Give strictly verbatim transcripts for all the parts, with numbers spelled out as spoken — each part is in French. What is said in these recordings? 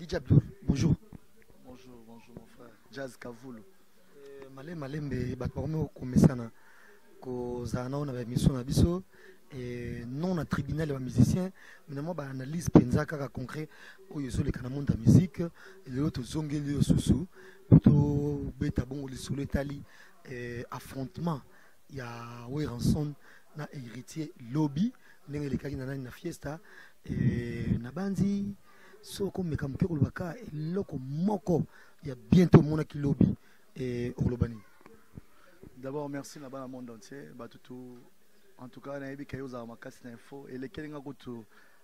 D J Abdul, bonjour. Bonjour, bonjour mon frère. Jazz Kavoulou. Malé malembe batparme komesana ko zana on avait mission na biso et non na tribunal les musiciens mais moi ba analyse penza kaka concret oyo zo le kana monde musique et l'autre zongeli yo susu to beta bon le solo tali affrontement il y a Weranson na héritier lobby ndenge le kaki na na fiesta et na bandi so comme comme ke kolbaka eloko moko il y a bientôt mon qui lobby et Orlobani. D'abord, merci à le monde entier. En tout cas, on a eu des infos et les Kelinga Goto.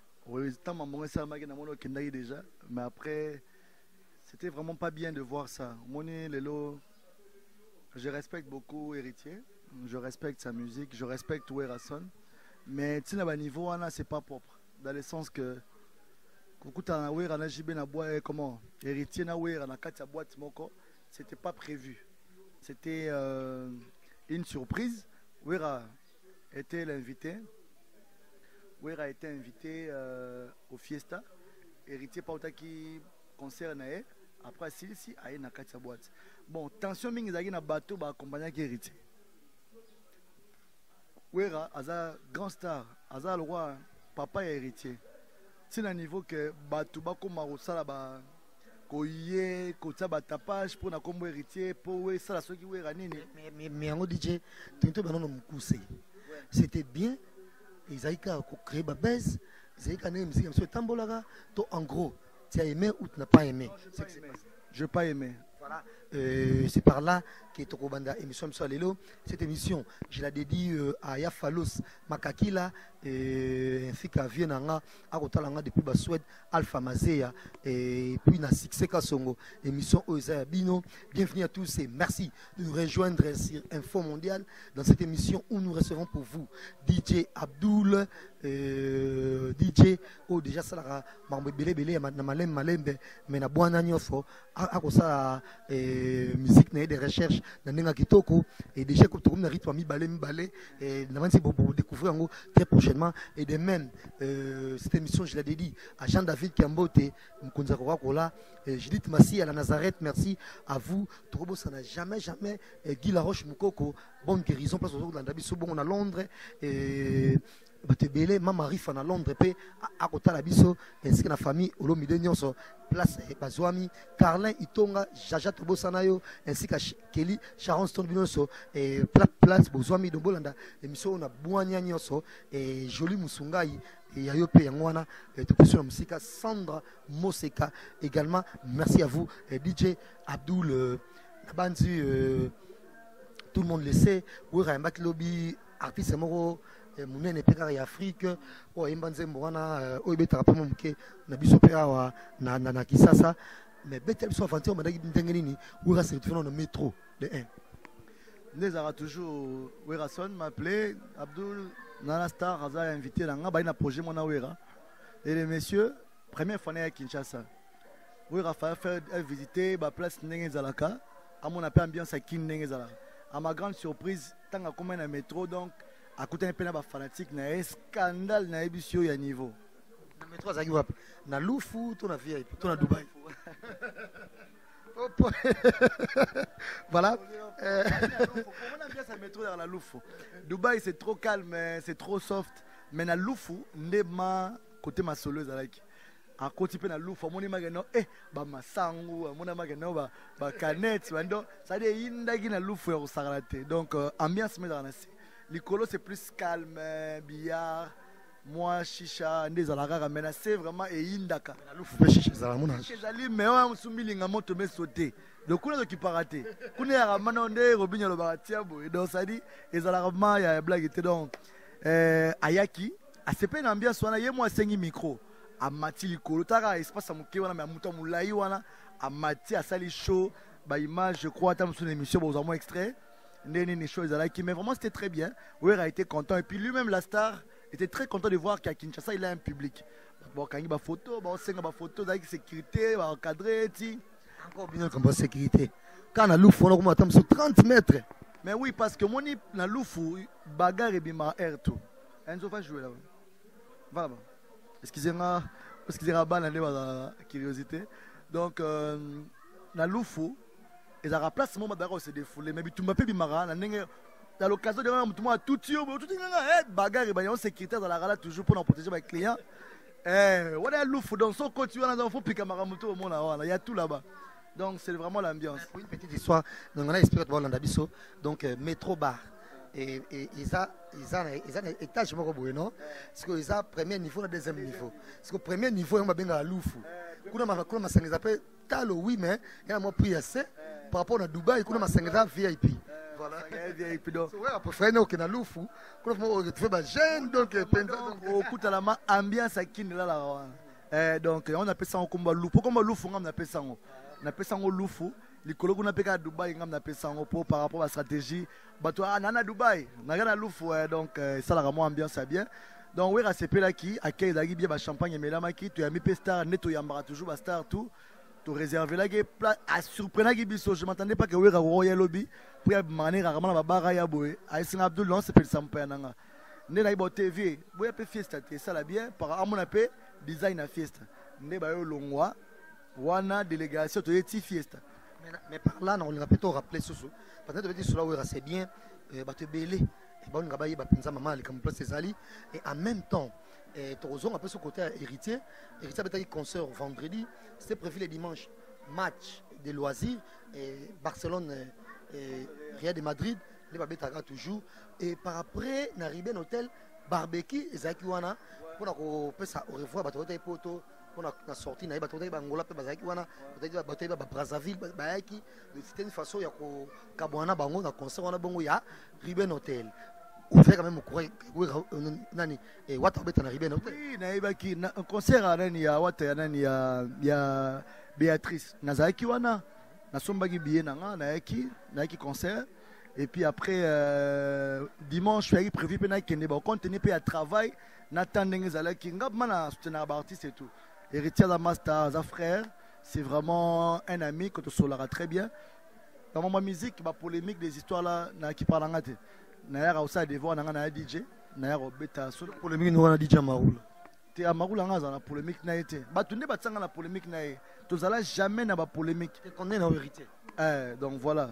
Déjà, mais après, c'était vraiment pas bien de voir ça. Je respecte beaucoup Héritier, je respecte sa musique, je respecte Werason, mais à niveau, c'est pas propre. Dans le sens que comment Héritier na na katia boîte moko. C'était pas prévu. C'était euh, une surprise. Wera était l'invité. Wera a été invité euh, au Fiesta. Héritier Pauta qui concerne. Après, si si a une katia boîte. Bon, tension mingi zagi na bateau ba accompagner qui héritier. Wera aza grand star, aza le roi, papa et héritier. C'est un niveau que bateau ba comme marosala ba koye kota batapage pour na kombo héritier pour we ça la soki we ranini mais mais en D J tento banono mukuse c'était bien Isaïka ko créer ba base Isaïka ne musique monsieur tambolaka to en gros tu as aimé ou tu n'as pas aimé je n'ai pas aimé voilà euh, c'est par là que Tokobanda émission Lelo cette émission je la dédie euh, à Yafalos Makakila et ainsi qu'à Vienanga à Rotalanga depuis Basoued Alpha Mazea et puis na Succès Kasongo émission Oza Bino. Bienvenue à tous et merci de nous rejoindre sur Info Mondial dans cette émission où nous recevons pour vous D J Abdul euh, D J oh déjà ça la mambo belé belé na malem malembe mais na bwana nyofo à ça musique de recherche dans Nenga Kitoko et déjà comme tu as rythme mi balé mi balé et nous allons découvrir très prochainement et de même euh, cette émission je l'ai dédiée à Jean-David Kambote Mkonza Kola Judith Massi à la Nazareth merci à vous Togo ça n'a jamais jamais Guy Laroche Moukoko bonne guérison place aux autres bon à Londres et batebele mama rifa na Londres pe à côté la biso ainsi que la famille Olomide nyonso place bazwami Carlin Itonga Jaja Tobosanayo ainsi que Kelly Sharon Stone binoso et place bozwami de Bolanda émission na bwanya nyonso et joli musungai et yayo pe yangwana et tout sur la musique Sandra Moseka également merci à vous et D J Abdul euh, Bandi euh, tout le monde le sait Wera Mbak Lobby artiste moro munene peka ya Afrique o imbanze mbona o ibeta pa muke na biso peka wa na na Kisasa mais betel so aventure madaki ndengeni ni Wera certifié na métro de un Nezara toujours Werason m'appelait Abdul Nana Star Aza invité là nga na projet mona Wera et les messieurs première fois à Kinshasa Wera fa faire visiter ba place ndenge zalaka à mon appel ambiance à Kin ndenge zalaka à ma grande surprise tant à comme na métro donc à côté un peu de fanatique, il y a un scandale dans l'émission à niveau. Na métro azaki wap na Lufu to na V I P to na Dubaï. Voilà. On aime bien ce métro dans la Lufu. Dubaï c'est trop calme, c'est trop soft. Mais na Lufu, ndema côté ma soleuse avec. À côté de la Lufu, on est magano eh ba masangu, on est magano ba ba canette, bando. Ça dit indagi na Lufu ya kusarate. Donc ambiance mais dans la Licolo c'est plus calme, billard, moi chicha, des alarara, mais c'est vraiment et indaka. La loupe fait chicha, ça la mouna. J'allais mais on a soumis l'ingamoto mais sauté. Donc on a qui paraté. On est à Manonde, Robinho le Baratiabo et donc ça dit les alarma il y a blague était donc Ayaki. À ce peu d'ambiance on a eu moi cinq micro. À Mati Licolo, tara espace à mouké on a mis à mouta moulaï wana. À Mati à Sali show, bah image je crois tam sur l'émission vous en moins extrait. Mais vraiment c'était très bien. Wera a été content et puis lui-même la star était très content de voir qu'à Kinshasa il a un public. Bon quand il y a des photos, bon c'est une photo avec sécurité, encadré, encore bien comme sécurité. Quand la loupe on a commencé sur trente mètres. Mais oui parce que moi la loupe bagarre et bima air tout. Enzo va jouer là. Voilà. Excusez-moi, excusez-moi la curiosité. donc euh, na lufu ezalaka place moko babaka kose défoule mais bitumba mpe bimaka na ndenge à l'occasion de tout le monde tout tout bagarre ba yon sécurité dans la rala toujours pour protéger mes clients eh voilà loufou donc son côté on a faut piquer maramuto au monde là il y a tout là-bas donc c'est vraiment l'ambiance. Oui, une petite histoire donc on a espéré voir l'andabiso donc euh, métro bar et et ils a ils a ils a étage moko boye non parce que ils a premier niveau na deuxième niveau parce que premier niveau on va benga loufou kuna ma kuna masangeza pe talo oui mais il y a moi prix assez par rapport à Dubaï kuna masangeza V I P. Voilà. Et puis donc, ouais, après faire nous qui na loufou, quand on fait ba jeune donc au coup de la main ambiance à qui là là. Eh donc on appelle ça comme loufou, comme loufou on appelle ça on appelle ça loufou. Les collègues on appelle à Dubaï on appelle ça pour par rapport à la stratégie. Bah toi nana Dubaï, na rien loufou donc ça la vraiment ambiance bien. Donc ouais, c'est là qui accueille la bien ba champagne et melama qui tu as mis star neto yambara toujours ba star tout. Tu réserves la place à surprendre Gibiso. Je m'attendais pas que Wera Royal Lobby pour maner rarement la barra ya boé. Aïssin Abdul non c'est pas le sampananga. Ne la ibo T V, boya pe fiesta te ça la bien par à mon appel design à fiesta. Ne ba yo longwa wana délégation to yeti fiesta. Mais mais par là on va plutôt rappeler ce ce. Parce que tu dis cela Wera c'est bien ba te belé. Et ba on nga ba yeba penza maman ali comme place Césali et en même temps et Torozon un peu ce côté héritier. Héritier a été concert vendredi. C'était prévu le dimanche. Match de loisirs. Et Barcelone et Real de Madrid. Les babetara toujours. Et par après, on arrive à un hôtel barbecue. Et Zaki Wana. Pour qu'on puisse au revoir. Pour qu'on sorti. On a sorti. Angola. Zaki Wana. On a Brazzaville. C'était une façon. Il y a Kabouana Bango. Dans le concert. On a Bango. Il y a Riben Hotel. Ou fait quand même au nani et what about en arrivé non oui na qui un concert à nani ya what ya nani ya ya Béatrice nazaki wana na sombaki billet nanga na yaki na yaki concert et puis après euh, dimanche je suis prévu pe na kende ba continuer pe à travail n'attendez zalaki ngap mana soutenir ba artiste et tout héritier da master za frère c'est vraiment un ami que tu solara très bien dans ma musique ba polémique des histoires là na qui parle ngate na aussi à devoir na D J na beta sur polémique nous on D J Maroul te Maroul nga za polémique na été ba tunde ba tsanga la polémique na to zala jamais na ba polémique qu'on est en héritier eh donc voilà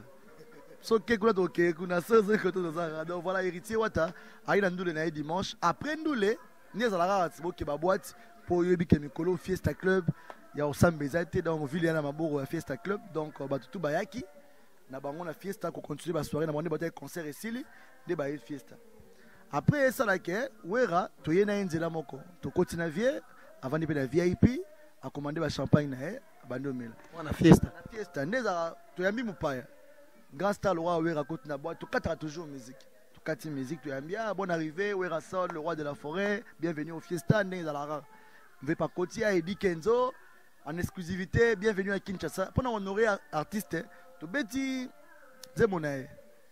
so ke kula to ke kuna so que to za donc voilà héritier wata aina ndule na dimanche après ndule ni za la rate bo ke ba boîte pour yebi ke mikolo fiesta club ya osambeza te donc ville na maboro ya fiesta club donc ba tout bayaki na bango na fiesta ko continuer ba soirée na monde ba concert esili de ba fiesta après ça là que wera to yena nzela moko to continue vie avant de na V I P a commander ba champagne na e bando mela on a fiesta na fiesta ndeza to yambi mupaya grand star le roi wera côté na boîte to quatre toujours musique to quatre musique to yambi ah bonne arrivée wera Sol le roi de la forêt bienvenue au fiesta ndeza la ra veut pas côté à Eddie Kenzo en exclusivité bienvenue à Kinshasa pour honorer artiste to beti zemonae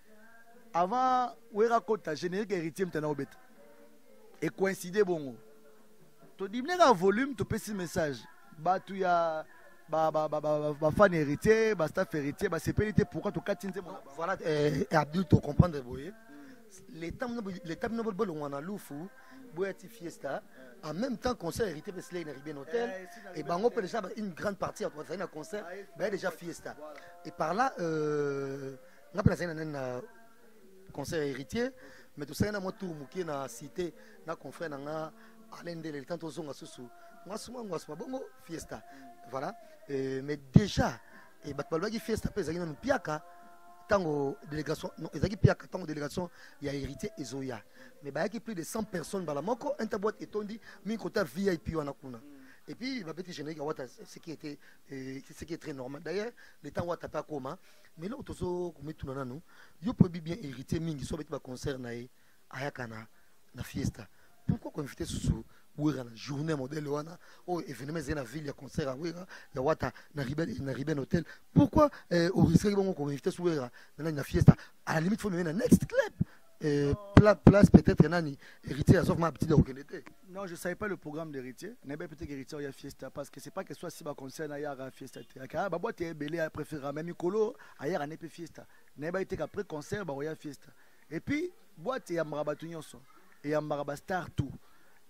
avant wera kota générique héritier mtana obet et coïncider bongo to dimne na volume to pesi message ba tu ya ba ba ba ba fan héritier ba staff héritier ba sepelité pourquoi to katinze voilà et Abdul to comprendre boye l'état l'état no bol on a loufou boyati fiesta en même temps concert héritier parce qu'il arrivé hôtel et bango peut déjà une grande partie entre ça un concert ben déjà fiesta et par là euh on a placé un concert héritier mais tout ça na mo tour muki na cité na confrère na alende le temps tozonga susu moi souvent moi souvent bongo fiesta voilà mais déjà et batbalaki fiesta pe zaki na piaka tango délégation non ezaki piaka tango délégation il y a héritier ezoya mais bayaki plus de cent personnes bala moko interboîte etondi mi kota V I P wana kuna et puis ma petite générique wata ce qui était euh, ce qui est très normal d'ailleurs le temps wata pas comment mais là tozo kometuna nanu yo peut bien héritier mingi so beti ba concert na e ayakana na fiesta pourquoi qu'on inviter sous wera na journée modèle wana oh événement c'est na ville ya concert à wera ya wata na riben na riben hôtel pourquoi euh, au risque bon qu'on inviter sous wera na na fiesta à la limite faut mener na next club euh, pla, place peut-être nani héritier à sauf ma petite reconnaître non je savais pas le programme d'héritier n'est pas peut-être héritier il y a fiesta parce que c'est pas que soit si ba concert na ya fiesta aka ba boîte belé à préférer même colo ailleurs n'est pas fiesta n'est pas été qu'après concert ba ya fiesta et puis boîte ya marabatu nyonso et ya maraba star tout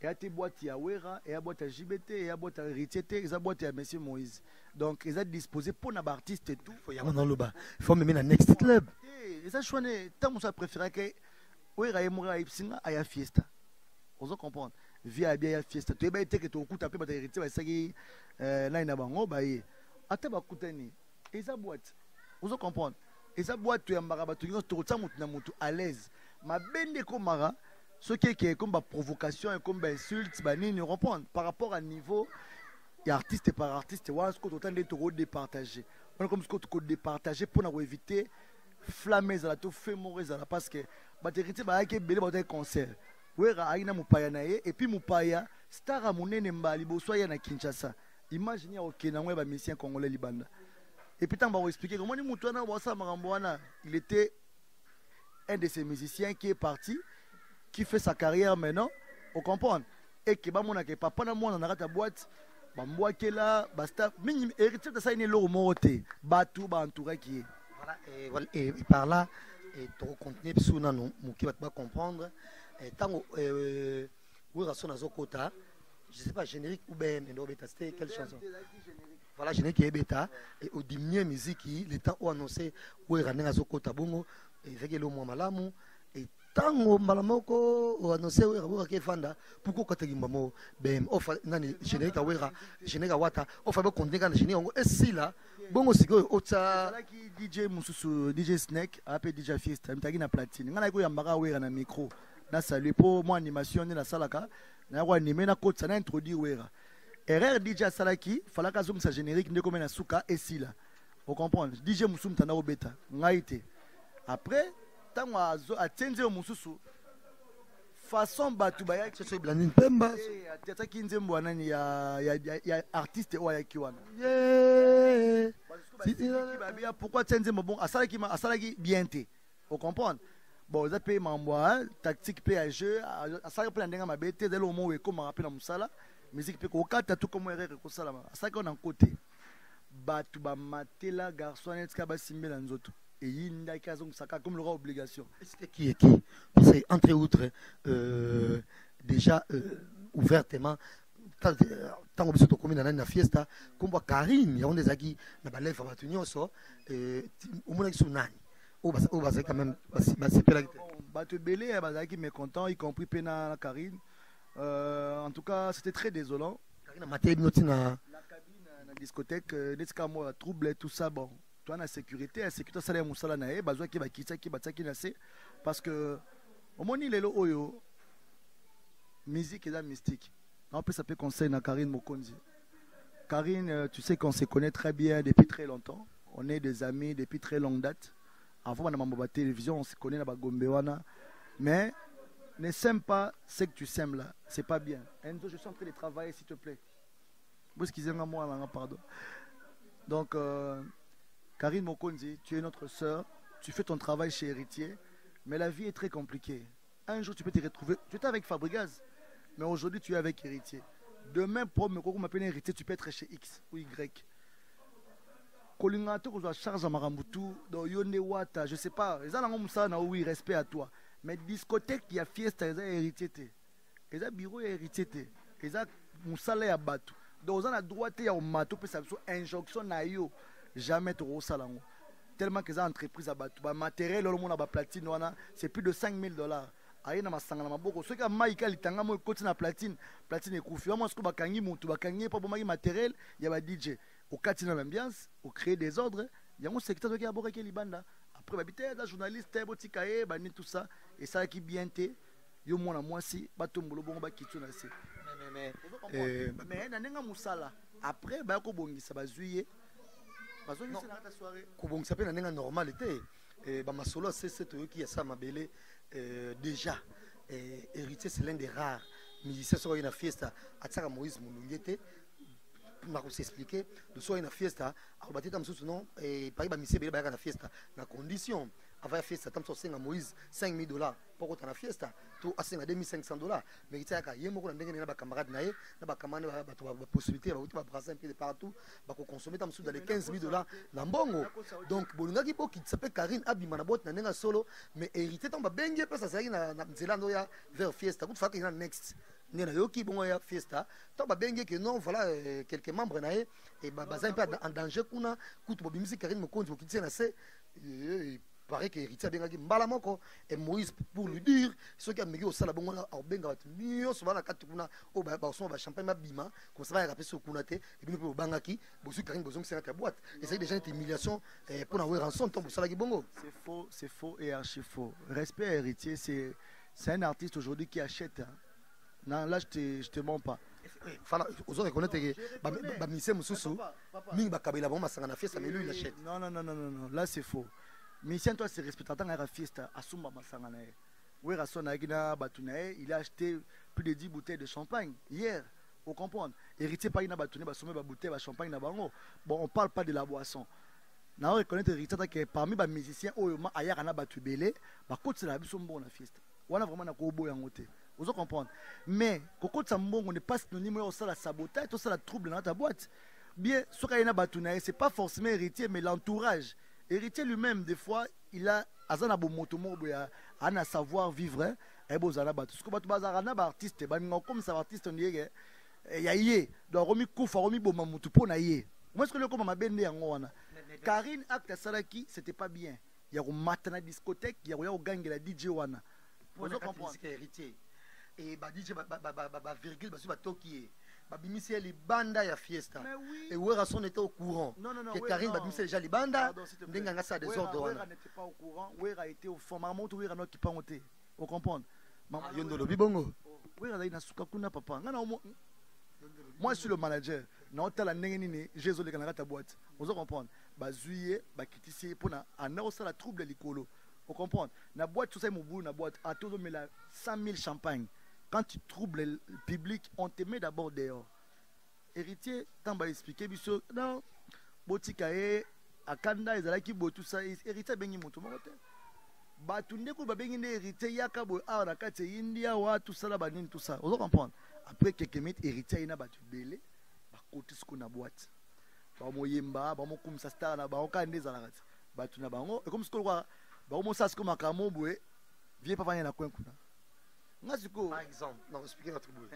et à tes boîtes ya Wera et à boîte à J B T et à boîte à Héritier et à boîte à Monsieur Moïse. Donc ils ont disposé pour un artiste et tout. Il faut y avoir dans le bas. Il faut me mettre dans next club. Ils ont choisi tant ça préféré que Wera et Moura Ipsinga à la fiesta. Vous comprenez? Via bien la fiesta. Tu es bien que tu as coupé ta héritier, ça qui là il a bango baye. Ata ba kutani. Ils ont boîte. Vous comprenez? Ils ont boîte tu es marabat tu es tout ça mutu mutu à l'aise. Ma bende ko mara ce qui est comme provocation et comme insulte, banini reprendre par rapport à niveau et artiste par artiste, voilà ce qu'on entend d'être départagé. On comme ce qu'on peut départager pour éviter flammer à la tout fait mourir à parce que batterie bah qui belé bah concert. Wera aina mupaya naye et puis mupaya star a munene mbali bo soya na Kinshasa. Imaginez OK na ngwe ba musicien congolais libanda. Et puis tant ba expliquer comment ni mutu na bossa marambwana, il était un de ces musiciens qui est parti qui fait sa carrière maintenant, on comprend. Et que bah mon que papa na moi on a ta boîte, bah moi qui là, bah staff, minimum héritier de ça il est là au monté, bah tout bah entouré qui est. Voilà et voilà et par là et ton contenu sous na non, mon qui va pas comprendre. Et tant euh où raison na zokota, je sais pas générique ou ben mais bêta c'était quelle chanson. Voilà générique est bêta et au diminuer musique le temps où annoncé où est ramené na zokota bongo et avec le mot malamu et tango malamoko annoncé wera wera ke fanda pourquoi quand tu mbamo bem ofa nani générique wera générique wata ofa ba kondeka na générique ngo esi là bongo siko ota là qui D J mususu D J Snake appelé D J Fiesta mtaki na platine ngana ko yambaka wera na micro na salut pour moi animation na salaka na ko animer na kotsa na introduire wera erreur D J Salaki falaka zoom sa générique ndeko mena suka esi là vous comprenez D J musumu tana obeta ngaite après tant à atteindre mususu façon batu baya c'est ce blandine pemba tata kinze mbwana ni ya ya artiste oya kiwana yeah pourquoi atteindre bon asala ki asala ki bien té vous comprenez bon ça paye mamboa tactique paye à jeu asala pe ndenga mabete delo mo we comme rappel na musala musique pe ko kata tout comme erreur ko sala asala ko na côté batu ba matela garçon et ka ba simbela nzoto. Et il y a comme leur obligation. C'était qui et qui? Parce que, entre autres, euh, déjà euh, ouvertement, tant que vous commis dans la fiesta, comme Karine, il y a des amis qui ont des femmes qui sont au moins qui sont nani. Ou parce quand même, c'est pas la Bateau Belé, qui mécontent, y compris Pena Karine. En tout cas, c'était très désolant. Karine a maté la cabine, la discothèque, des camots, trouble, tout ça, bon. Toi la sécurité la sécurité ça les musala na e bazwa ki ba kitsa ki bataki na se parce que au moni lelo oyo musique et la mystique en plus ça peut conseiller na Karine Mokonzi. Karine tu sais qu'on se connaît très bien depuis très longtemps, on est des amis depuis très longue date avant na mambo ba télévision on se connaît na ba gombe wana mais ne sème pas ce que tu sèmes là c'est pas bien. Enzo je suis en train de travailler s'il te plaît vous excusez moi là pardon donc euh, Karine Mokonzi, tu es notre sœur, tu fais ton travail chez Héritier, mais la vie est très compliquée. Un jour, tu peux te retrouver. Tu étais avec Fabrigaz, mais aujourd'hui, tu es avec Héritier. Demain, pour me m'appeler Héritier, tu peux être chez X ou Y. Kolingato, qu'on charge à Marambutu, dans Yonde Wata, je ne sais pas. Ils ont ça, oui, respect à toi. Mais discothèque, il y a fiesta, ils ont Héritier. Ils ont bureau, Héritier. Ils ont Moussala à Batou. Donc, ils ont la droite, il y a un matou, puis ça a une injonction à yo. Jamais trop salango tellement que les entreprises à battu ba matériel le monde a platine c'est plus de cinq mille dollars aïe na masanga na maboko ceux qui a maïka litanga mo côté na platine platine ekufi moi ce que bakangi mutu bakangi pas bon matériel il y a ba D J au katina l'ambiance au créer des ordres il y a un secteur qui a boré qui libanda après ba bité da journaliste botikaye ba ni tout ça et ça qui bien té yo mona moi si ba tombolo bon ba kitu na se mais mais mais na nenga musala après ba ko bongisa ba zuye Kubong s'appelle un normal était. Bamasolo c'est cette qui a ça ma belle déjà. Héritier c'est l'un des rares musiciens sur une fiesta. À ça Moïse Moulungete. Pour vous expliquer, de soit une fiesta. Alors battre tam sous non et par exemple monsieur belle bagarre na fiesta. Na condition avant la fiesta tam sortir à Moïse cinq mille dollars pour qu'on la fiesta. Tout à deux mille cinq cents dollars. Mais il y a yemo ko ndenge na ba camarade na ye na ba camarade ba ba possibilité ba ba brasser un peu de partout ba ko consommer tam sous dans les quinze mille dollars na mbongo. Donc bolunga ki boki s'appelle Karine abima na bot na ndenga solo mais hérité tam ba bengi pesa ça na nzela ndo ya vers fiesta ko fa na next ndenge nayoki bongo ya fiesta to babenge ke non voilà euh, quelques membres na ye et baza un peu en danger kuna kutu bobimisi Karine Mokonzi bokitisi na se il paraît que héritier abengaki mbala moko et Moïse pour lui dire soki ameki osala bongo abenga bato nyonso bana kati kuna oyo basoma bachampagne mabima comme ça bayaka kuna te et bino mpe bobangaki bozwi Karine bozongisaka ta boîte et c'est déjà une humiliation mpona we ranson ntango bosalaki bongo. C'est faux, c'est faux et archi faux. Respect à héritier, c'est c'est un artiste aujourd'hui qui achète. Hein. Non, là je te je te mens pas. Fala ozo reconnaître que ba mise mususu mingi bakabela bon masanga na fiesta mais lui il achète. Non non non non non, là c'est faux. Mais si toi c'est respectant à la fiesta asumba masanga na ye. Oui rason na gina batunae, il a acheté plus de dix bouteilles de champagne hier. Vous comprenez? Héritier pas ina batunae ba sommer ba bouteille ba champagne na bango. Bon on parle pas de la boisson. Na reconnaître héritier que parmi ba musiciens oyoma ayaka na batu belé, ba côté la biso mbona fiesta. Wana vraiment na ko boya ngote. Vous comprenez? Mais Coco Tsambongo n'est pas synonyme de la sabotage, tout ça la trouble dans ta boîte. Bien, ce qu'il y a batuna, c'est pas forcément héritier, mais l'entourage. Héritier lui-même, des fois, il a azana bo motomo boya, ana savoir vivre, et bo zana batu. Ce que batu bazarana ba artiste, ba mingo comme ça artiste on dirait, ya yé, doit remis koufa remis bo mamutu po na yé. Moi ce que le comme ma bende yango wana. Karine acte salaki, c'était pas bien. Il y a au matin à discothèque, il y a au gang la D J wana. Vous comprenez? Héritier. Et bah D J bah bah bah bah virgule bah sur bah toki bah bimisi les banda ya fiesta et Werason était au courant que Karine bah bimisi déjà les banda n'enga ça des ordres Wera n'était pas au courant Wera était au fond maman tout Wera n'était pas monté vous comprenez maman yondo lobi bongo Wera là il n'a suka kuna papa moi je suis le manager na hôtel ndenge nini jésus le kana ta boîte vous comprenez bah zuye bah kitisi pour na ana ça la trouble likolo vous comprenez na boîte tout ça mobu na boîte à tout mais la cent mille champagne. Quand tu troubles le public, on te met d'abord dehors. Héritier, quand on va expliquer, non, Botikae, Akanda, Ezalaki, tout ça, héritier, bengi moto mote. Batunde ko babengi ne héritier yaka bo a na kati India wa tout ça là banine tout ça. Vous comprenez? Après quelques minutes, héritier ina batu belé, ba koti ce qu'on a boîte. Ba moyemba, ba mo comme ça star na ba on kande zalakati. Batu na bango, et comme ce qu'on voit, ba mo ça ce comme akamo boé, viens pas venir na coin kuna. Par exemple, non, expliquez notre bout.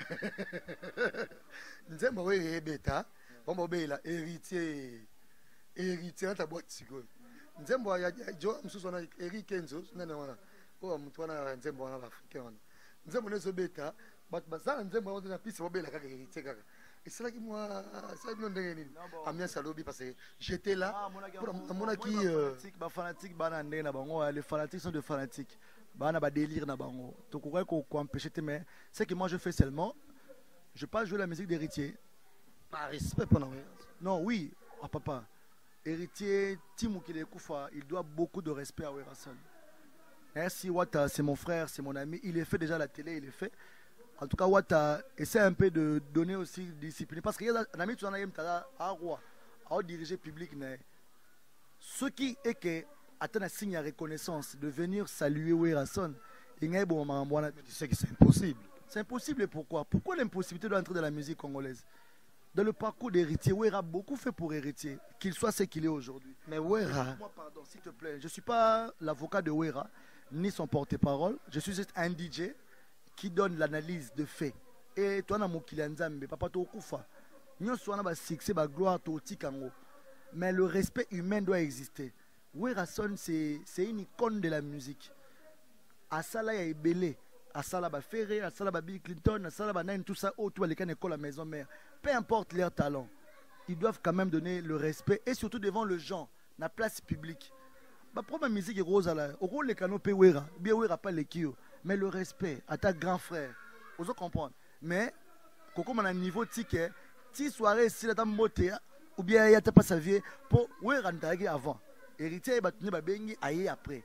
Nous avons un bêta, on va bien héritier, héritier dans ta boîte. Nous avons un Joe, nous avons Eric Kenzo, nous avons un Moutoana, nous avons un Africain. Nous avons un bêta, mais nous avons un piste pour bien la héritier. Et c'est là que moi, ça me donne Amien Salobi parce que j'étais là pour mon qui. Les fanatiques, les fanatiques sont des fanatiques. Bah, on a délire na bango. Donc, on peut empêcher mais c'est que moi je fais seulement, je pas jouer la musique d'héritier. Par respect pour nous. Non, oui, ah, papa. Héritier, Timou Kile Koufa, il doit beaucoup de respect à Werason. Merci Wata, c'est mon frère, c'est mon ami. Il est fait déjà à la télé, il est fait. En tout cas, Wata essaie un peu de donner aussi discipline. Parce qu'il y a un ami qui a un roi, à diriger public. Ce qui est que attends un signe de reconnaissance de venir saluer Werason. Tu sais que c'est impossible. C'est impossible pourquoi? Pourquoi l'impossibilité d'entrer dans la musique congolaise? Dans le parcours d'héritier, Wera a beaucoup fait pour héritier, qu'il soit ce qu'il est aujourd'hui. Mais Wera... Moi, pardon, s'il te plaît, je ne suis pas l'avocat de Wera, ni son porte-parole. Je suis juste un D J qui donne l'analyse de faits. Et toi, mon Kilanzambe, papa, tu Koufa. Nous sommes en succès, la gloire, mais le respect humain doit exister. Werason, c'est une icône de la musique. Asala ya Ebele, Asala ba Ferré, Asala ba Bill Clinton, Asala ba Nine, tout ça, autour de l'école à la maison mère. Peu importe leur talent, ils doivent quand même donner le respect et surtout devant le gens, la place publique. Ma propre musique est rose à la. Au rôle les canaux Wera, bien Wera pas les kio, mais le respect à ta grand frère. Vous comprenez? Mais, quand on a un niveau ticket, si soirée, si la dame moté, ou bien il y a pas sa vie, pour Wera n'tagué avant. Héritier est battu bengi aïe après.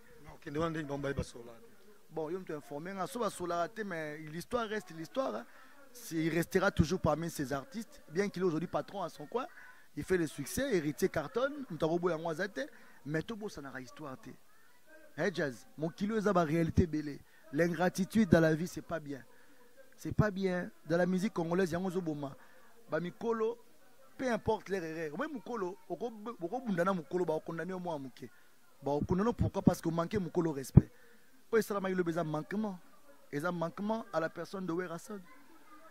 Bon, il m'a informé, mais l'histoire reste l'histoire. Il restera toujours parmi ces artistes, bien qu'il est aujourd'hui patron à son coin. Il fait le succès, héritier cartonne, mais tout beau, ça n'a pas histoire. Hey Jazz, mon kilo est la réalité belé. L'ingratitude dans la vie, c'est pas bien. C'est pas bien. Dans la musique congolaise, il y a un zoboma. Bamikolo, peu importe les erreurs. Même Mukolo, beaucoup bundana Mukolo, ba condamné au moins Muké. Ba condamné pourquoi? Parce que manquer Mukolo respect. Oui, ça a le besoin manquement. Et ça manquement à la personne de Werason.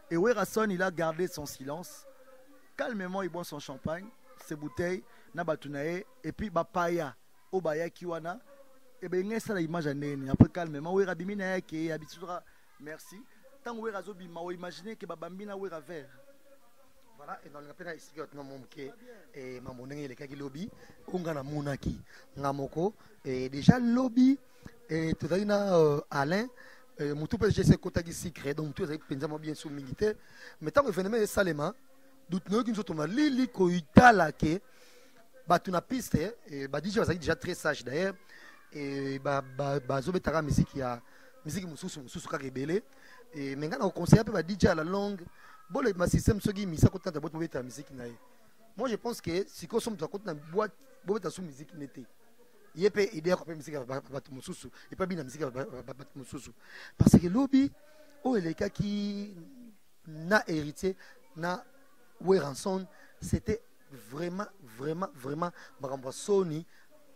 Et Werason, il a gardé son silence. Calmement, il boit son champagne, ses bouteilles, nabatunae, et puis Bapaya, Obaya Kiwana. Et bien, il y a ça l'image. Après, calmement, Wera Bimina, qui est habitué. Merci. Tant que Wera Zobima, on imagine que Babambina Wera vert. Voilà, et dans le rappel, ici, on a montré et mamoné les kaki lobby, on a monaki, ngamoko, et déjà lobby, et tout à l'heure, Alain. Moutou peut j'ai côté qui secret donc tout est pensé bien sur militaire mais tant que phénomène est salement doute nous qui nous sommes li li ko itala ke ba tuna piste et ba DJ déjà très sage d'ailleurs et ba ba ba zo betara musique ya musique mususu mususu ka rebelle et mais ngana au conseil peu ba D J à la longue bon le ma système ce qui misa côté de boîte mobile musique na moi je pense que si qu'on sommes côté na boîte boîte sous musique n'était il y a pas idée qu'on peut musique battre mususu et pas bien la musique battre mususu parce que lobby oh les cas qui n'a hérité n'a Weranson c'était vraiment vraiment vraiment maramba Sony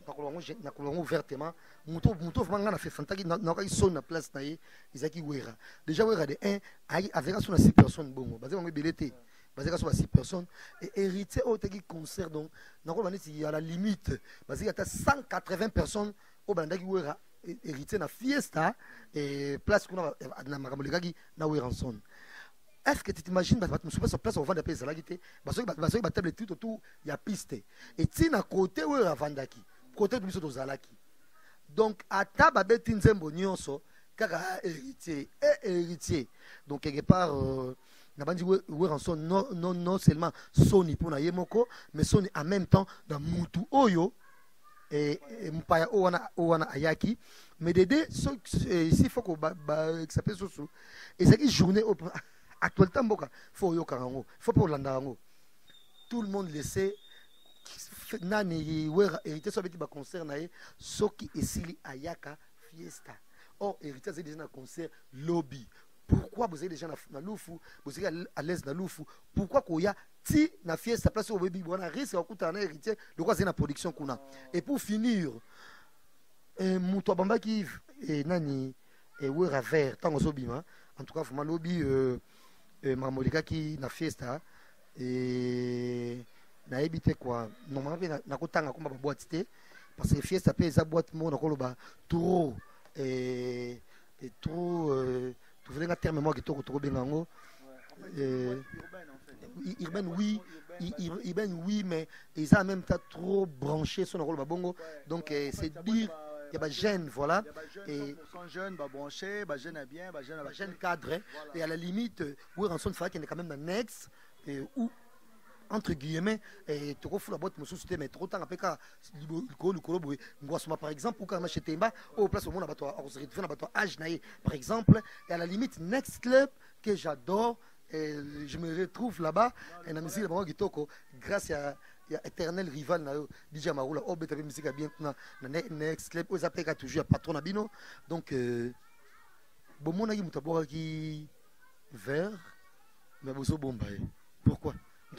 na kolongo ouvertement muto muto vraiment na fait fantaki na na son na place na izaki Wera déjà Wera de un avec son six personnes bon basé on belete basé sur six personnes et hérité au teki concert donc na ko banisi à la limite basé à cent quatre-vingts personnes au bandaki Wera hérité na fiesta et place qu'on a na makamolekaki na Weranson. Est-ce que tu t'imagines que tu sur place on vend des pièces là qui parce que parce que table tout autour il y a piste et ti na côté Wera vandaki côté biso to zalaki donc ata babeti nzembo nyonso kaka héritier et héritier donc quelque part euh, Nabandi Weranson non non non seulement Sony pour na yemoko mais Sony en même temps dans Mutu Oyo et Mpaya Owana Owana Ayaki mais dédé ici faut que ba que s'appelle Soso et c'est une journée actuellement boka faut yo karango faut pour landango tout le monde le sait nani Wera héritier so beti ba concert na ye soki esili Ayaka fiesta or héritier c'est déjà un concert lobby. Pourquoi vous avez des gens dans l'oufou, vous êtes à l'aise dans l'oufou? Pourquoi qu'il y a ti na fiesta place au baby bon risque à coûter un héritier de quoi c'est la production qu'on a. Et pour finir, Moutou Bamba qui est nani et Wera vert tant que sobima en tout cas faut lobby Mamolika qui na fiesta et na éviter quoi normalement na kotanga comme ba boîte parce que fiesta peut sa boîte mon nakoloba trop et et trop tu voulais un terme moi qui te retrouve bien en haut urbaine oui urbaine oui mais ils ont en même temps trop branché sur le rôle bongo donc c'est dire il y a des jeunes voilà et sont jeunes bah branchés bah jeunes à bien bah jeunes à jeunes cadres et à la limite Weranson fera qu'il est quand même un ex ou entre guillemets et tu refous la boîte me sous mais trop temps après quand le colo le par exemple ou quand chez Temba au place au monde abattoir on abattoir âge naïe par exemple et à la limite Next Club que j'adore et je me retrouve là-bas et la musique de Kitoko grâce à éternel rival na D J Marula oh bête musique bien na Next Club aux appels toujours patron Abino donc bon mon ami mutabora qui vert mais bozo bombaye pourquoi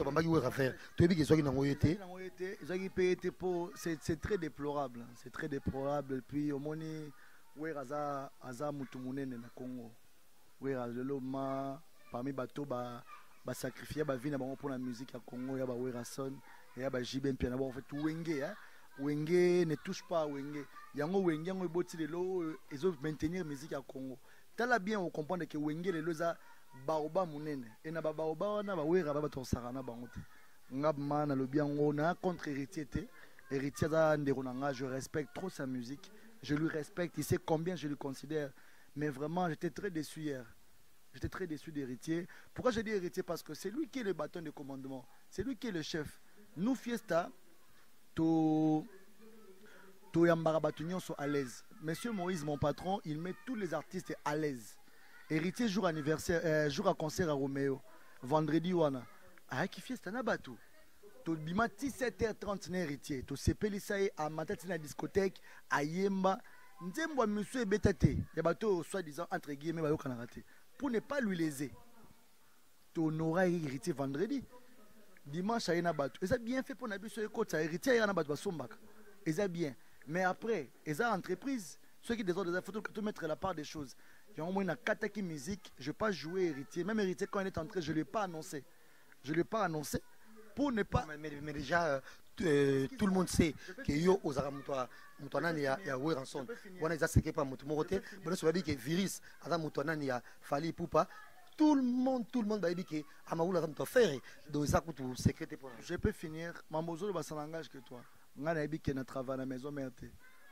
c'est très déplorable c'est très déplorable et puis au moins Wera aza mutu munene na Congo Wera lelo ma parmi bato ba ba sacrifier ba vie na bango pour la musique à Congo ya ba Weranson ya ba J B piano en fait Wenge hein Wenge ne touche pas à Wenge yango Wenge yango eboti lelo ezo maintenir musique à Congo tala bien on comprendre que Wenge lelo za baoba munene et na baoba wana ba Wera ba to sarana bango te ngabma na lobi yango na contre héritier te héritier za ndeko nanga je respecte trop sa musique je lui respecte il sait combien je le considère mais vraiment j'étais très déçu hier j'étais très déçu d'héritier. Pourquoi je dis héritier? Parce que c'est lui qui est le bâton de commandement, c'est lui qui est le chef. Nous fiesta to to yambara batunion sont à l'aise. Monsieur Moïse mon patron il met tous les artistes à l'aise. Héritier jour anniversaire, euh, jour à concert à Roméo, vendredi wana. Ah qui fiesta na batu. To bima dix-sept heures trente na héritier. To sepelisaye à matati na discothèque à Yemba. Nzembo monsieur betate. Ya bato soi-disant entre guillemets bayo kana raté. Pour ne pas lui léser. To n'aura héritier vendredi. Dimanche à na batu. Et ça bien fait pour na biso écoute ça héritier ya na batu basombaka. Et ça bien. Mais après, et ça entreprise, ceux qui désordent des photos que tout mettre la part des choses. qui ont une kataki musique, je ne vais pas jouer héritier. Même héritier, quand il est entré, je ne l'ai pas annoncé. Je ne l'ai pas annoncé pour ne pas. Mais, mais, mais déjà, euh, euh, tout le monde sait que yo ozara mutwa mutwa nani ya ya Weranson. Wana za seke pa mutu morote. Bono so babi que virus ada mutwa nani ya Fally Ipupa. Tout le monde, tout le monde babi que amaoula mutwa faire donc ça coûte secret pour. Je peux finir. Mamozo ba ça n'engage que toi. Ngana babi que na travail à la maison merde.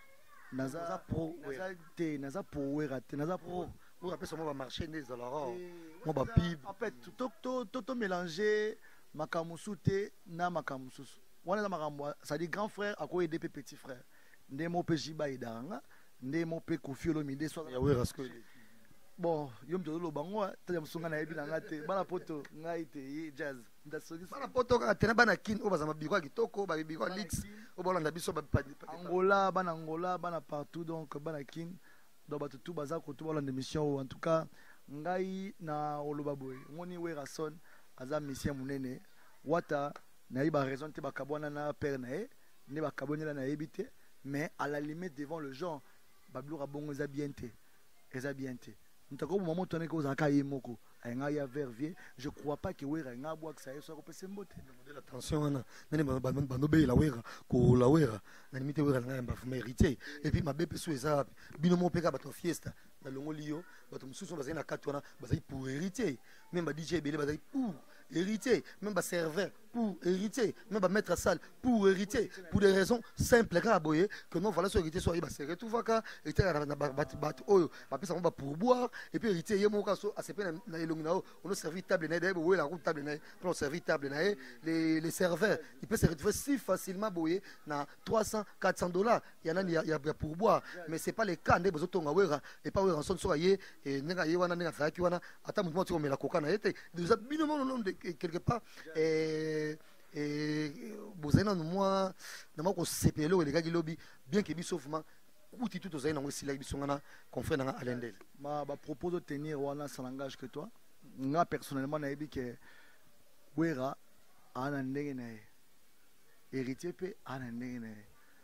Naza pro, naza te, naza pro werate, naza pro. Vous rappelez comment va marcher des alors. Moi ba pib. En fait, tout tout tout tout mélanger makamusute na makamususu. Wana za makambo, ça dit grand frère à quoi aider petit frère. Ndé mo pe jiba idanga, ndé mo pe Koffi Olomide so. Ya Werasko. Bon, yom to lo bango, ta msunga na yebi na ngate, bana poto ngai te jazz. Ndasogi bana poto ka tena bana kin o bazama bikwa kitoko, ba bikwa lix, o bolanda biso ba Angola, bana Angola, bana partout donc bana kin. Donc bato tout baza ko tout bolanda mission en tout cas ngai na oloba boy. Ngoni Werason aza mission munene. Wata na iba raison te bakabwana na père na e, ne bakabonela na ebité, mais à la limite devant le genre, babloura bongo za bien te. Eza bien te. Ntako moment toné ko zaka yemoko, nga ya vervier, je crois pas que Wera nga boa que ça y soit ko pese mbote. Attention na nani bando be la Wera ko la Wera, na limite Wera nga mba mérité et puis ma bépé sou eza bino mo peka bato fiesta na longo lio, bato mususu bazai na katwana, bazai pour hériter, même ba D J belé bazai pour hériter, même ba serveur pour hériter, même ba maître à salle pour hériter, pour des raisons simples que non voilà so hériter soit ba serrer tout vaka et na bat bat oyo ba pesa ba pour boire et puis hériter yemo ka so asepe na elongi na on a servi table na debo la route table na pour servir table na les les serveurs ils peuvent se retrouver si facilement boyer na trois cents quatre cents dollars il y en a il y a pour boire mais c'est pas le cas ndé bozotonga Wera et pas Wera son so yé et nenga yé wana nenga faki wana ata mutu motiko mela koka na été déjà binomon non quelque part et et bozena no moi na mako sepelo le gagi lobby bien que bisofuma kuti tout ozena ngo sila bisongana confrère na Alendel ma ba propose de tenir wana ça n'engage que toi nga personnellement na ebi que Wera ana ndenge na héritier pe ana ndenge na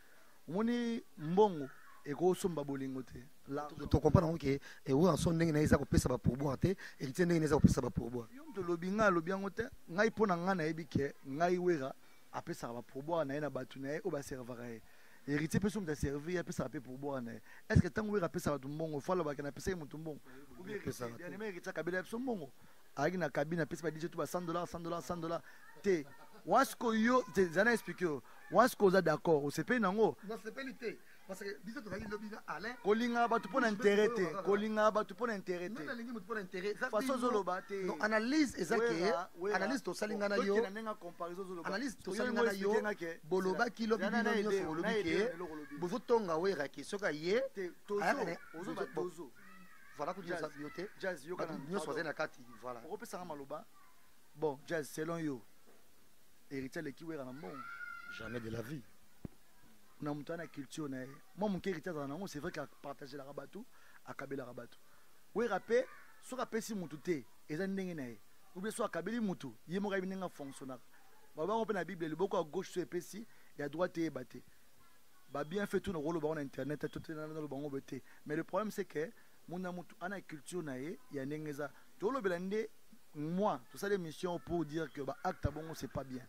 moni mbongo et ko somba bolingo te là tu comprends que et où en son ndenge na eza ko pesa ba pourboire te héritier ndenge na eza ko pesa ba pourboire yom to lobinga lobiango te ngai pona nga na ebi ke ngai Wera apesa ba pourboire na na batu na o ba servera héritier pe somba servir apesa pe pourboire na est-ce que tant Wera apesa ba tumbongo fala ba kana pesa mutu mbongo ou bien pesa ya ne héritier kabila pe sombongo agi na cabine apesa ba D J tout ba cent dollars cent dollars cent dollars te wasko yo zana expliquer wasko za d'accord o sepe nango non c'est pas l'ité parce que biso to zaki lobby na Alain kolinga ba tu pona intérêt te kolinga ba tu pona intérêt te non na lingi mutu pona intérêt façon zoloba te non analyse ezaki analyse to salinga na yo analyse to salinga na yo boloba ki lobby bino nyonso lobby ke bozo tonga Wera ki soka ye tozo ba tozo voilà ko jazz biote jazz yo kana nyonso bazena kati voilà ko pesa maloba bon jazz selon yo héritier le ki Wera na mbongo jamais de la vie na mutu na culture na moi mon héritier dans nango c'est vrai qu'il a partagé la rabatu akabela rabatu Wera pe so ka pesi mutu te eza ndenge na ye ou bien so akabeli mutu ye mo ka binenga fonctionnaire ba ba ko na bible le boko à gauche so epesi et à droite e baté ba bien fait tout no rolo ba on internet tout na le bango bete mais le problème c'est que mon mutu ana culture na ye ya ndenge za to lo belande moi tout ça des missions pour dire que ba acte bongo c'est pas bien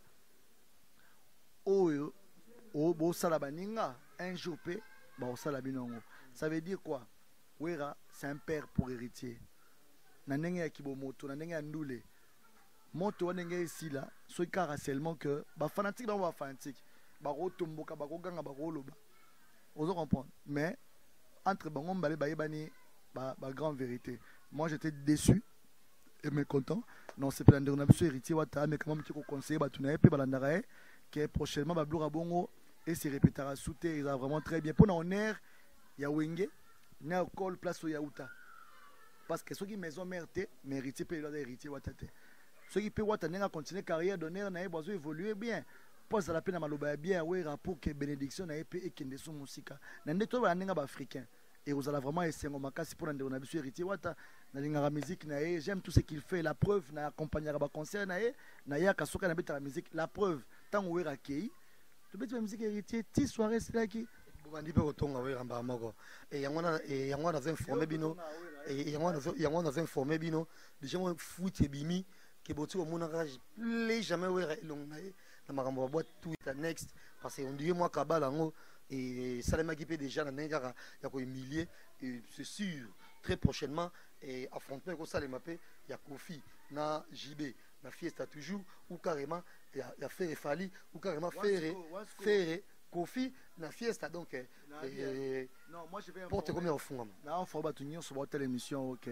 oyo o bo sala baninga un jour pe ba o sala binongo ça veut dire quoi Wera c'est un père pour héritier na ndenge ya kibomoto na ndenge ya ndule moto ndenge ici là so ikara seulement que ba fanatique ba fanatique ba ko tomboka ba ko ganga ba ko loba ozo comprendre mais entre bango mbale ba yebani ba ba grande vérité moi j'étais déçu et mécontent non c'est pas ndenge na biso héritier wata mais quand même tu ko conseiller ba tunaye pe balandara que prochainement ba blura bongo et se répétera sous terre, il a vraiment très bien. Pour nous, il y a Wenge, il y a Col place au Yaouta. Parce que ceux qui maison mérité, mérité peut leur hériter Watate. Ceux qui peuvent continuer carrière d'honneur, n'a pas évoluer bien. Pose la peine à Maloba bien, oui, pour que bénédiction n'a pas et qu'il ne soit musique. N'a pas de africain. Et vous allez vraiment essayer de faire pour nous habituer héritier Wata. Dans la musique, j'aime tout ce qu'il fait. La preuve, n'a accompagné à concert, n'a pas la musique. La preuve, tant où est accueilli. Tu peux dire musique héritier, dix soirées, c'est là qui. bobandi mpe kotonga oyeramba moko e yango wana e yango wana informé bino e yango wana yango wana informé bino déjà moi foot ebimi ke boti omona ka les jamais wera elongo na ye na makambo ba boîte tout est next parce que on dirait moi kabala ngo et salemaki mpe déjà na ndenge kaka ya ko humilier et c'est sûr très prochainement et affrontement ko salema mpe ya Kofi na J B na fiesta toujours ou carrément ya ya faire fali ou carrément faire faire Kofi na fiesta donc eh, eh, non moi je vais porte combien au fond na on forba tunyo sur votre émission OK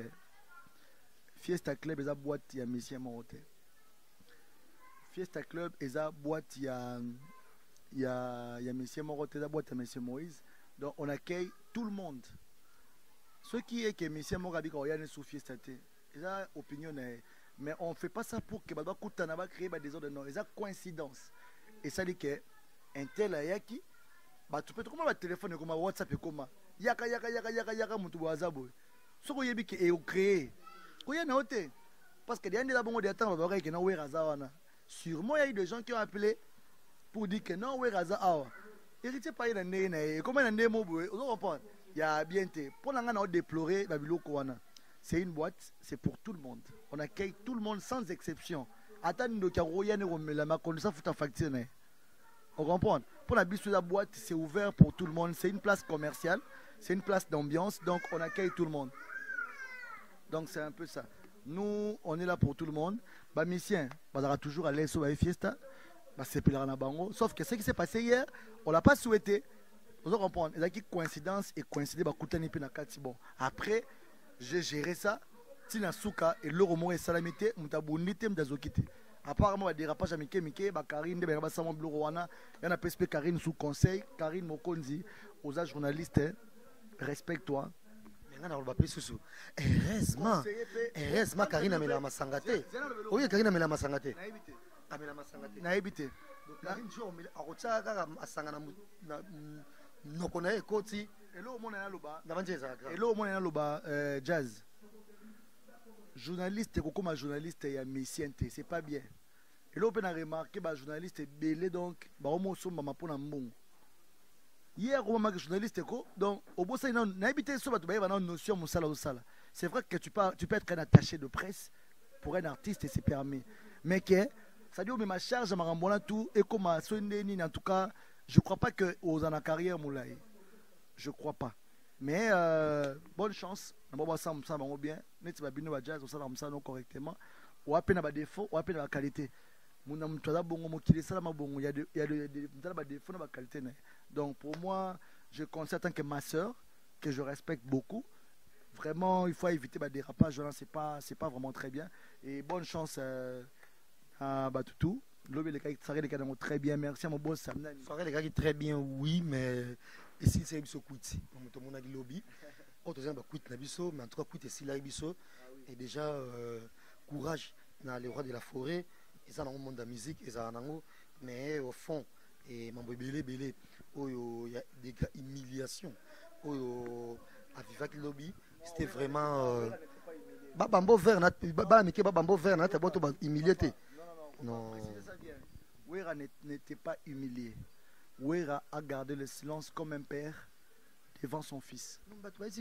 Fiesta Club eza boîte ya monsieur Morote Fiesta Club eza boîte ya ya ya monsieur Morote eza boîte ya monsieur Moïse donc on accueille tout le monde ce qui est que monsieur Morabi quand il y a sous Fiesta té eza opinion mais on fait pas ça pour que ba kutana ba créer ba désordre non eza coïncidence et ça dit que un tel ayaki ba tu peux comment ba téléphone comme WhatsApp et comment yaka yaka yaka yaka yaka mutu bazabo soko yebi ke e créer ko yana ote parce que derrière la bongo de temps ba que na we raza wana sûrement il y a eu des gens qui ont appelé pour dire que non we raza awa héritier pas na ndé na comment na ndé mo boy on comprend il y a bien té pour nga na déplorer ba biloko wana c'est une boîte c'est pour tout le monde on accueille tout le monde sans exception attendre ndo ka royane romela ma connaissance futa facture na on comprend. Pour la bise de la boîte, c'est ouvert pour tout le monde. C'est une place commerciale, c'est une place d'ambiance, donc on accueille tout le monde. Donc c'est un peu ça. Nous, on est là pour tout le monde. Bah, Missien, bah, on va toujours aller sur la fiesta. Bah, c'est plus la bango. Sauf que ce qui s'est passé hier, on l'a pas souhaité. Vous comprenez? Il y a une coïncidence et coïncider, bah, coutani puis na kati bon. Après, j'ai géré ça. Tina souka et l'euro et salamité, m'tabunité, m'dazokité. Apparemment, il y a des rapages à Mickey, Mickey, Karine, il y a un P S P Karine sous conseil, Karine Mokonzi, aux âges journalistes, respecte-toi. Heureusement, heureusement, Karine a mis la masangate. Oui, Karine a mis la masangate. A mis la masangate. Na évité. Karine, je suis à Rotsaka, à Sangana, nous connaissons Koti. Et là, au monde, et là, au monde, jazz. Journaliste comme un journaliste et un messien c'est pas bien et là on a remarqué bah journaliste belé donc bah au moins sommes ma pour un bon hier on a journaliste quoi donc au bout ça n'a habité sur tu vas une notion mon sala au sala c'est vrai que tu peux tu peux être un attaché de presse pour un artiste et c'est permis mais que ça dit mais ma charge ma rambola tout et comme à Sondeni en tout cas je crois pas que aux en carrière moulay je crois pas mais euh, bonne chance on va ça ça va bien net va bien jazz on ça ça non correctement ou à peine ba défaut ou à peine ba qualité mon am toi bongo mo kili ça ma bongo il y a de il y a de des défauts na ba qualité donc pour moi je considère tant que ma sœur que je respecte beaucoup vraiment il faut éviter ba dérapage là c'est pas c'est pas vraiment très bien et bonne chance euh, à Batutu l'obé les gars ça les gars très bien merci à mon boss Samna ça les gars très bien oui mais ici c'est biso kuti on mon a lobby autre gens ba kuti na biso mais en tout cas kuti si la biso et déjà euh, courage dans les rois de la forêt et ça dans le monde de la musique et ça nango mais au fond et mambo belé belé il y a des gars humiliation au à Vivac lobby c'était vraiment euh, ba bambo vert na ba meke ba bambo vert na ta boto ba humilié non Wera n'était pas humilié. Wera a gardé le silence comme un père devant son fils. Non,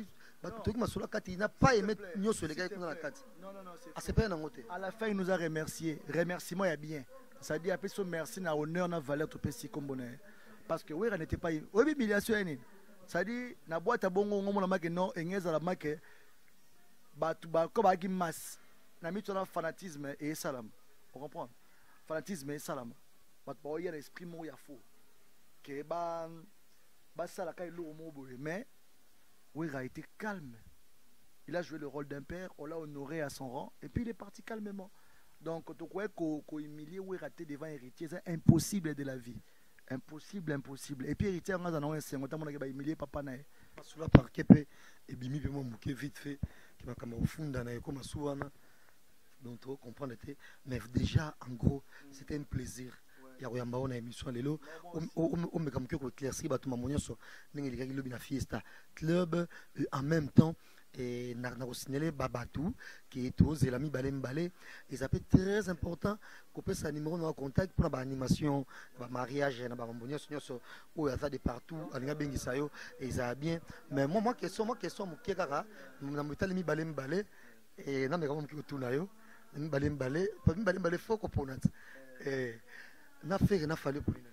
il n'a pas aimé nous sur les gars. Non, non, non. C'est pas un angoté. À la fin, il nous a remercié. Remerciement est bien. Ça dit après son merci, na honneur, na valeur, tout petit comme bonheur. Parce que Wera n'était pas. Oui, humiliation. Ça dit, na boîte à bongo, on m'a dit non, et n'y a la marque. Bah, tu vas comme à masse. Na mis ton fanatisme et salam. Vous comprenez? Fanatisme et salam. Il y a l'esprit mot, il y a faux. Que bah, bah ça la caille lourd mais Wera a été calme. Il a joué le rôle d'un père, on l'a honoré à son rang, et puis il est parti calmement. Donc, quand on croit qu'on humilie Wera devant héritier, c'est impossible de la vie. Impossible, impossible. Et puis héritier, on a un cinq, on a humilié papa nae. Parce que là, par Kepe, et Bimi, puis moi, vite fait, qui m'a comme au fond d'un comme à Souana. Donc, tu comprends, mais déjà, en gros, c'était un plaisir. Il y a une émission lelo on me comme que éclaircir ba tout mamonia sur n'engeli kaki lobi na fiesta club en même temps et na na signalé Babatou qui est aux Elami Balé Mbalé. Et ça peut être très important qu'on puisse un numéro de contact pour l'animation, le mariage, na bambonio sur où il y a de partout, alinga bengi sayo et ça bien. Mais moi moi question moi question mon kekara, na mutali mi Balé Mbalé et na me comme qui autour na yo, mi Balé Mbalé, pas mi Balé Mbalé faut qu'on ponate. Et na faire na fallu pour lui.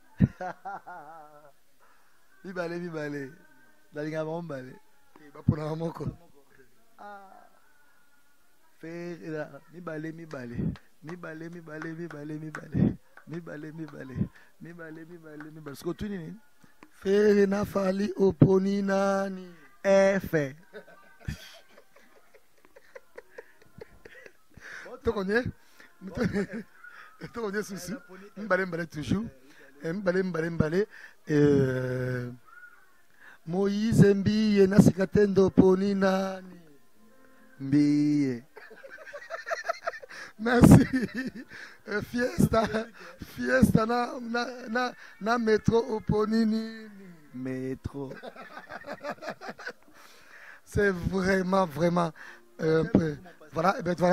Mi Balé mi Balé. Dalinga Balé. Pour un moment, faire mi balé mi balé mi balé mi balé mi balé mi balé mi balé mi balé mi balé mi balé mi balé ce que tu dis faire na fali oponi nani eh fait tu connais tu connais souci mi balé mi balé toujours mi balé mi balé mi balé euh Moïse Mbiye na sikatendo poni nani Mbiye. Merci. Euh, fiesta fiesta na na na, na métro oponi nini métro. C'est vraiment vraiment euh, un peu voilà et ben voilà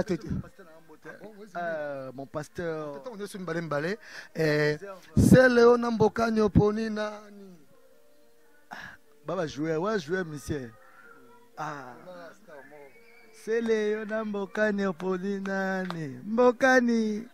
euh, mon pasteur on est sur une balé balé et c'est Léon Mbokani oponi nani Baba jouer, ouais jouer monsieur. Ah. C'est Léon Mbokani oponi nani. Mbokani.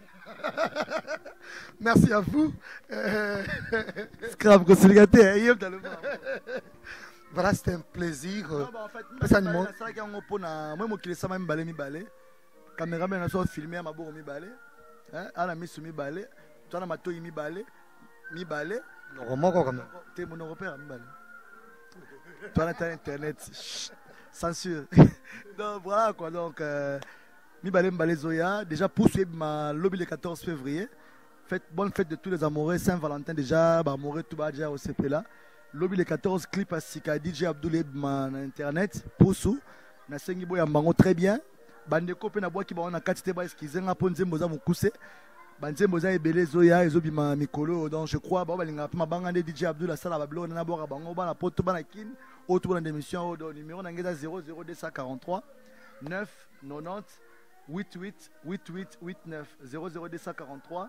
Merci à vous. Scrap consolidateur. Voilà, c'était un plaisir. Non, bah, en fait, ça moi moi qui laisse même balé mi balé. Caméraman a soit filmé à ma bourre mi balé. Hein, à la mise mi balé. Toi na mato mi balé. Mi balé. Normalement quand même. T'es mon européen mi balé. Toi, tu as internet, censure. Donc voilà quoi. Donc, euh, mi balé mbalé Zoya. Déjà pour suivre ma lobby le quatorze février. Fête, bonne fête de tous les amoureux. Saint-Valentin déjà. Bah, amoureux tout bas déjà au C P là. Lobby le quatorze clip à Sika D J Abdoulaye ma internet. Pour sous. Na sengi boya mbango très bien. Bande kopé na bois qui ba on a quatre ba excusez nga ponze moza mukuse. Banze moza ebele Zoya ezobi ma mikolo. Donc je crois ba balinga ma banga de D J Abdoulaye sala ba blo na boa bango ba na poto ba na kin. Autour de l'émission, au numéro zéro zéro deux cent quarante-trois neuf quatre-vingt-dix huit huit huit huit huit neuf zéro zéro deux cent quarante-trois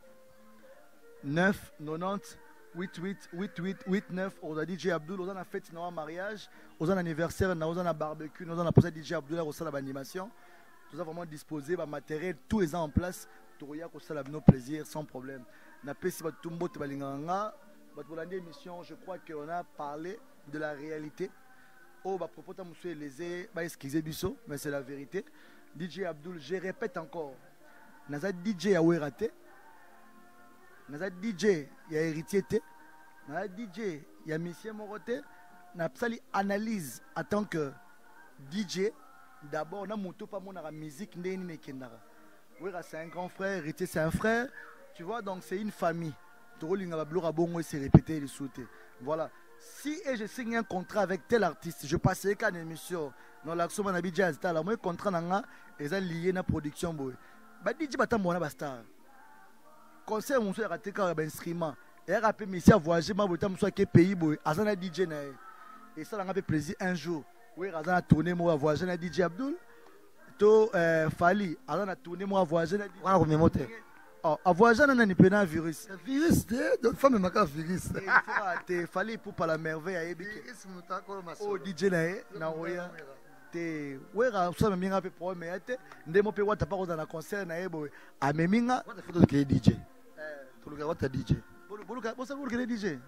neuf quatre-vingt-dix huit huit huit huit huit neuf. On a D J Abdoul, on a fête, on a mariage, on a anniversaire, on a barbecue, on a posé D J Abdoul, on a l'animation. Tout ça vraiment disposé, matériel, tout est en place. Tout ça nos plaisir sans problème. On a fait tout le monde. Dans l'émission, je crois qu'on a parlé de la réalité. Oh, bah, propos de les bah, excusez Bisso, mais c'est la vérité. D J Abdoul, je répète encore. Naza D J a raté. Naza D J il y a héritier. Naza D J il y a monsieur Moroté. Na psali analyse en tant que D J. D'abord, on a monté pas mon musique ndeni nekendara. Oui, c'est un grand frère, héritier c'est un frère. Tu vois, donc c'est une famille. C'est répété les sauter. Voilà. Si et je signe un contrat avec tel artiste, je passerai qu'à une émission dans l'action de jazz. Là, moi contrat nanga est lié à la production boy. Bah D J batam bona basta. Concert mon soeur raté car instrument. Et rappelé monsieur voyager ma botam soit quel pays boy. Azana D J na. Et ça l'a fait plaisir un jour. Oui, Azana tourner moi voyager na D J Abdoul. To Fali, Azana tourner moi voyager na D J. On remet moteur. A voyager n'a pas un virus. Un virus, de femme m'a virus. Il fallait pour pas la merveille. Oh D J na oya. Te wera ça me minga pe problème ate. Ndemo pe wata pa dans la concert na ebo. A me minga. What photo de D J. Eh, to look at what D J. Bolu bolu ka, bosa bolu ke D J.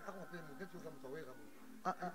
Ah ah.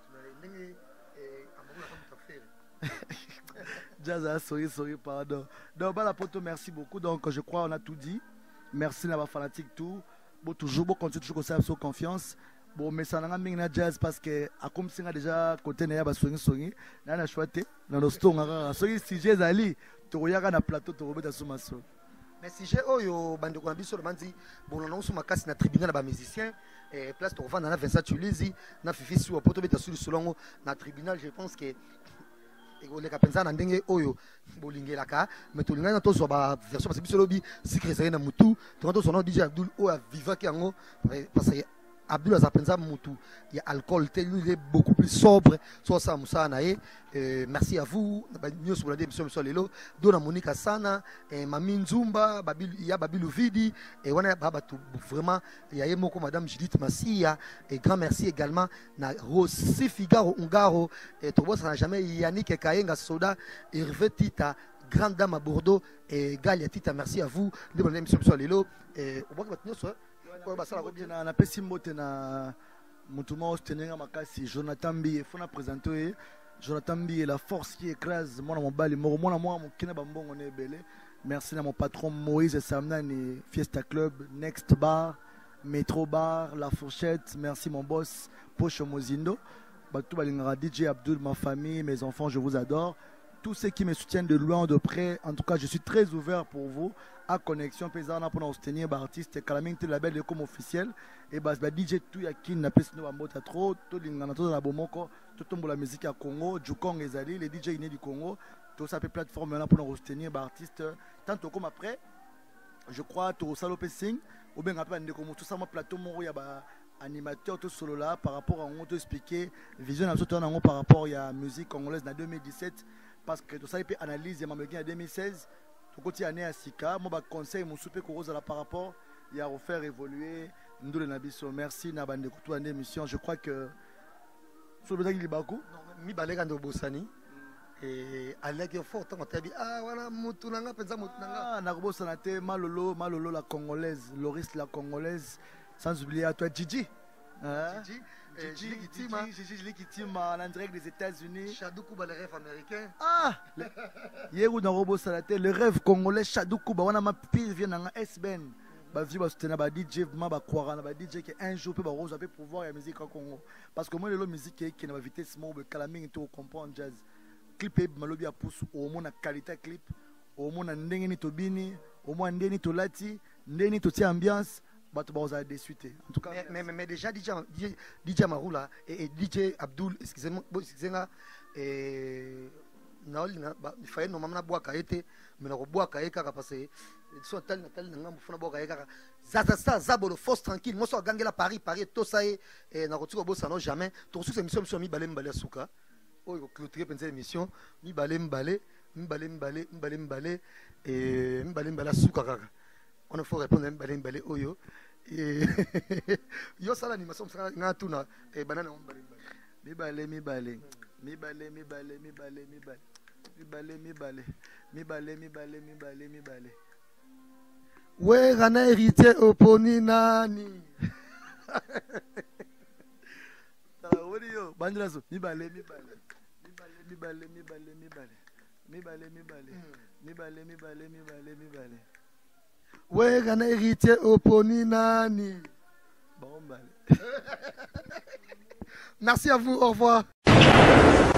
Jazz, sorry, sorry, pardon. Donc, la poto, merci beaucoup. Donc, je crois on a tout dit. Merci à la fanatique tout. Bon, toujours, bon, continue toujours comme ça, sur confiance. Bon, mais ça n'a pas jazz parce que, à comme si on a déjà côté n'a pas soigné, soigné, on a choisi, dans nos stores, on a soigné si j'ai allé, tu regardes un plateau, tu regardes sur ma soeur. Mais si j'ai eu bande de sur le bandi, bon, on a sur ma casse, na tribunal, na musicien, et place de revendre, na Vincent Tulizi, na Fifi sur poto, beta sur le solongo, na tribunal, je pense que. Les capenza na ndenge oyo bolingelaka mais tolinga na tozo ba version parce que biso lobi secret na mutu to to sono D J Abdoul o a vivaki yango parce que Abdul Azapenza Moutou, il y a alcool, lui il est beaucoup plus sobre. Soit ça, Moussa Nae. Merci à vous. Nous sommes là, nous sommes là. Dona Monica Sana, Mami Nzumba, il y a Babilou Vidi, et on a vraiment, il y a Moko Madame Judith Massia, et grand merci également à Rossi Figaro Ungaro, et tout ça n'a jamais Yannick Kayenga Soda, Hervé Tita, grande dame à Bordeaux, et Galia Tita, merci à vous. Nous sommes là, nous sommes là. Et on va continuer ça. na pesi mbote na mutuma ostenenga makasi Jonathan Mbi fona présenter Jonathan Mbi la force qui écrase mona mobali moko mona moi mokina bambongo ne belé. Merci à mon patron Moïse Samnani, Fiesta Club, Next Bar, Metro Bar, La Fourchette. Merci mon boss Pocho Mozindo, Batou Balingara, D J Abdul, ma famille, mes enfants, je vous adore. Tous ceux qui me soutiennent de loin ou de près, en tout cas je suis très ouvert pour vous. À connexion pesana pour nous soutenir artiste Calamine te label comme officiel et bas ba D J tout ya kin na pesi no bambota trop to lingana to na bomoko to tombo la musique à Congo Jukong ezali les D J iné du Congo tout ça peut plateforme là pour nous soutenir artiste tant comme après je crois to salope sing ou bien après ndeko tout ça mo plateau mo ya ba animateur tout solo là par rapport à on te expliquer vision à tout temps par rapport à musique congolaise en deux mille dix-sept parce que tout ça il peut analyser ma en deux mille seize. Côté année à Sika, moi conseil mon souper là par rapport il y a refaire évoluer Ndole Nabiso. Merci Nabande Koutou en émission. Je crois que sur le il bakou mi balega ndo bosani et aleki fort tant tabi ah voilà mutunanga penza mutunanga ah na bosana te malolo malolo la congolaise Loris la congolaise sans oublier à toi Gigi hein Gigi Gigi Kitima, Gigi Kitima, en direct des États-Unis. Chadou Kouba, le rêve américain. Ah, hier ou dans Robo Salaté, le rêve congolais Chadou Kouba, on a ma pire vient dans S-Ben. Bah vie bah soutenir bah D J, ma bah croire bah D J qui un jour peut bah rose avec pouvoir la musique en Congo. Parce que moi le musique qui n'a pas vitesse moi, calaming tout comprend jazz. Clip et malobi à pousse au moins la qualité clip, au moins la ndenge ni tobini, au moins ndenge ni tolati, ndenge ni toti ambiance. En tout cas, mais, mais, mais déjà D J, D J Maroula et, et D J Abdul, excusez-moi, excusez-moi, et il fallait normalement boire kaete, mais on boit kaete parce que sont tel tel n'importe quoi boire kaete. Ça ça ça zabolo force tranquille. Moi ça gagner la Paris Paris tout ça et na retour au boss non jamais. Tout ce émission sur mi balé mbalé souka. Oh il clôturer penser l'émission mi balé mbalé mi balé mbalé mi balé mbalé et mi balé mbalé souka kaka. On faut répondre mi balé mbalé oyo. Yo ça l'animation ça nga tuna et banana on balé mi balé mi balé mi balé mi balé mi balé mi balé mi balé mi balé mi balé mi balé mi balé mi balé ouais rana héritier oponi nani ça wori yo bandiraso mi balé mi balé mi balé mi balé mi balé mi balé mi balé mi balé mi balé mi balé mi balé mi balé ouais rana héritier oponi nani bon balé. Merci à vous, au revoir.